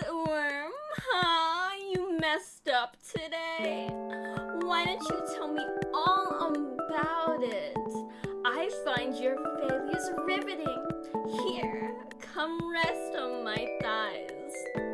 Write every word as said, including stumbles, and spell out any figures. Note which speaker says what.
Speaker 1: Silkworm, huh? You messed up today. Why don't you tell me all about it? I find your failures riveting. Here, come rest on my thighs.